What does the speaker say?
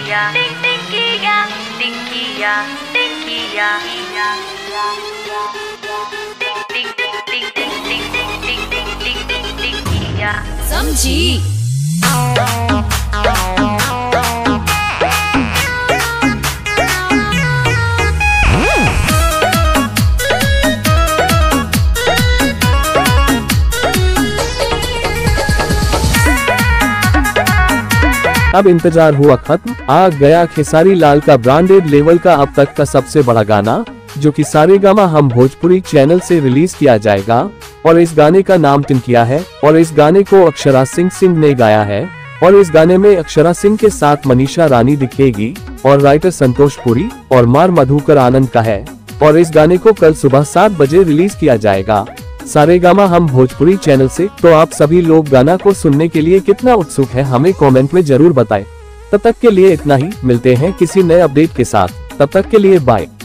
समझी। अब इंतजार हुआ खत्म, आ गया खेसारी लाल का ब्रांडेड लेवल का अब तक का सबसे बड़ा गाना, जो कि सारेगामा हम भोजपुरी चैनल से रिलीज किया जाएगा। और इस गाने का नाम टिनकिया है और इस गाने को अक्षरा सिंह ने गाया है। और इस गाने में अक्षरा सिंह के साथ मनीषा रानी दिखेगी और राइटर संतोष पुरी और मार मधुकर आनंद का है। और इस गाने को कल सुबह 7 बजे रिलीज किया जाएगा सारेगामा हम भोजपुरी चैनल से। तो आप सभी लोग गाना को सुनने के लिए कितना उत्सुक है हमें कमेंट में जरूर बताएं। तब तक के लिए इतना ही, मिलते हैं किसी नए अपडेट के साथ। तब तक के लिए बाय।